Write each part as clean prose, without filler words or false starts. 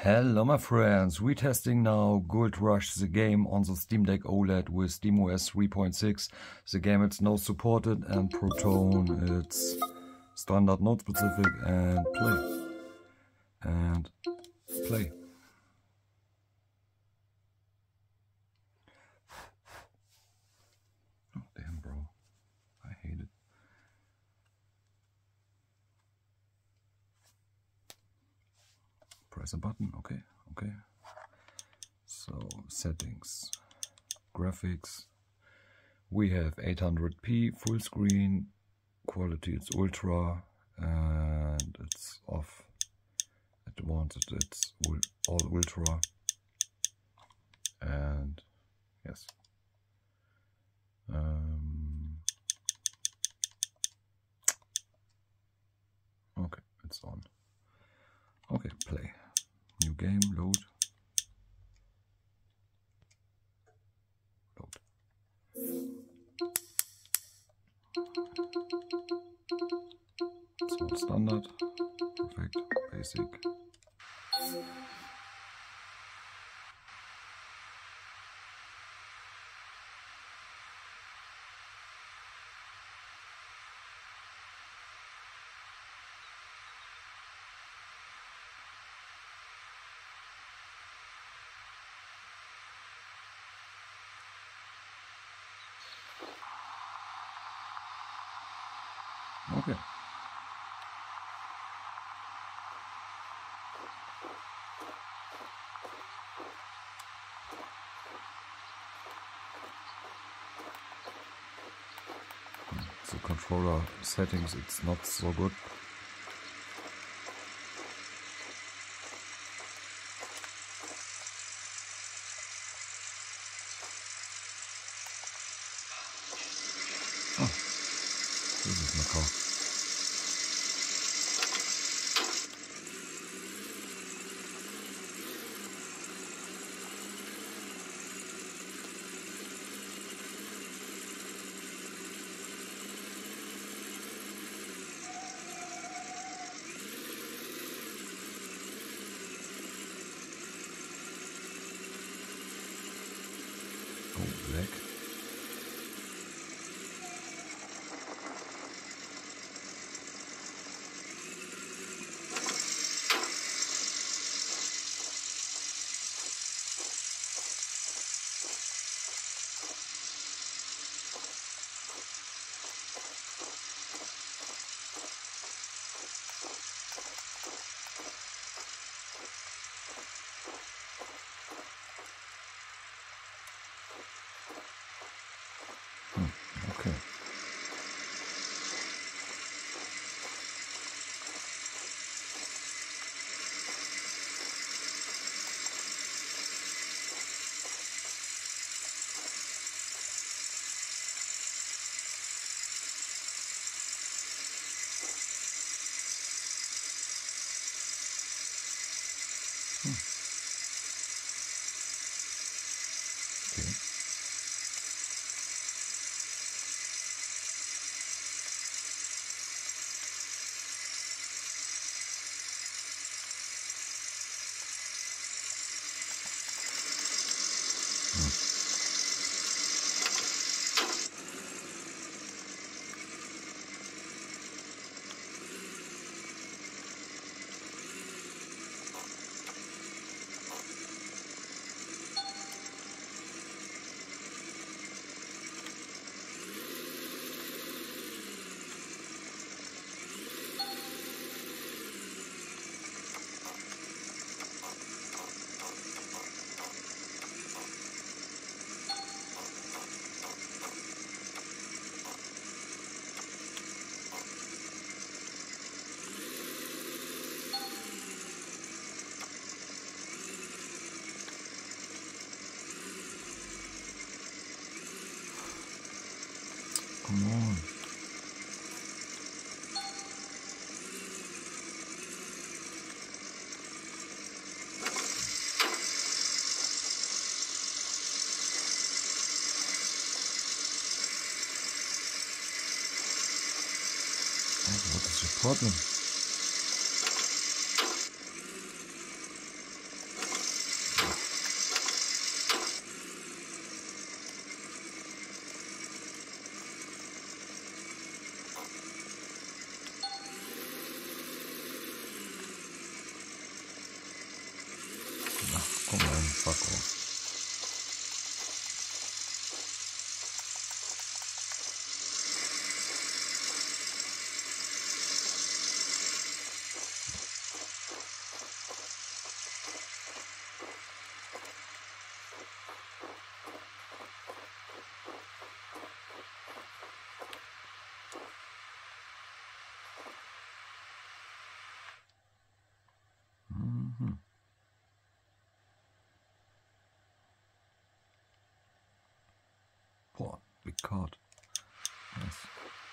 Hello my friends, retesting now Gold Rush, the game on the Steam Deck OLED with SteamOS 3.6. The game it's now supported, and Proton it's standard node specific, and play. And play. Oh damn bro, I hate it. Press a button, okay. So settings, graphics, we have 800p full screen, quality it's ultra, and it's off. Advanced it's all ultra, and yes. Okay, it's on. Okay, play. New game, load. So standard, perfect, basic. Okay. The controller settings, it's not so good. Oh, this is my car. Oh, black. Okay. Okay. Come on. What is your problem? fuck off. Boah, big card. Nice.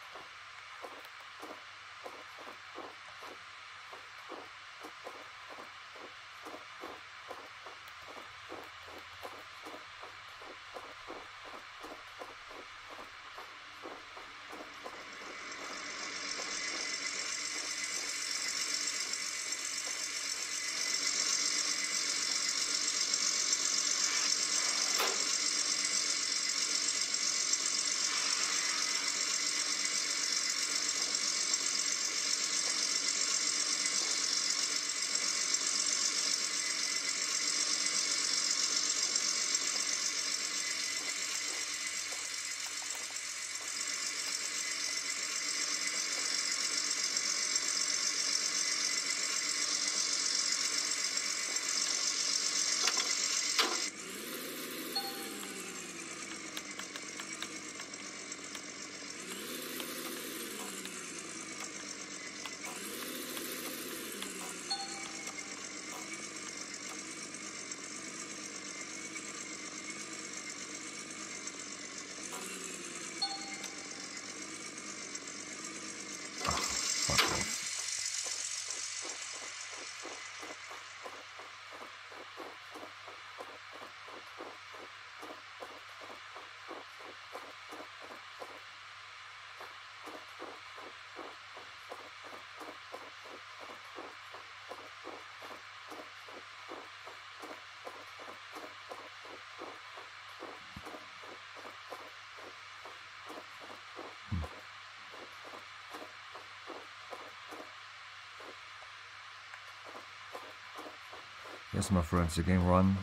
Yes, my friends, the game run.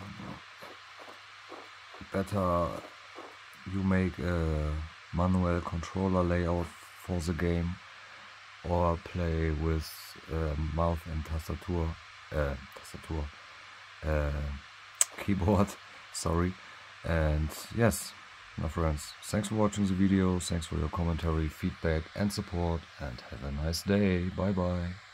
Better you make a manual controller layout for the game or play with mouse and keyboard, sorry. And yes, my friends, thanks for watching the video, thanks for your commentary, feedback and support, and have a nice day. Bye bye.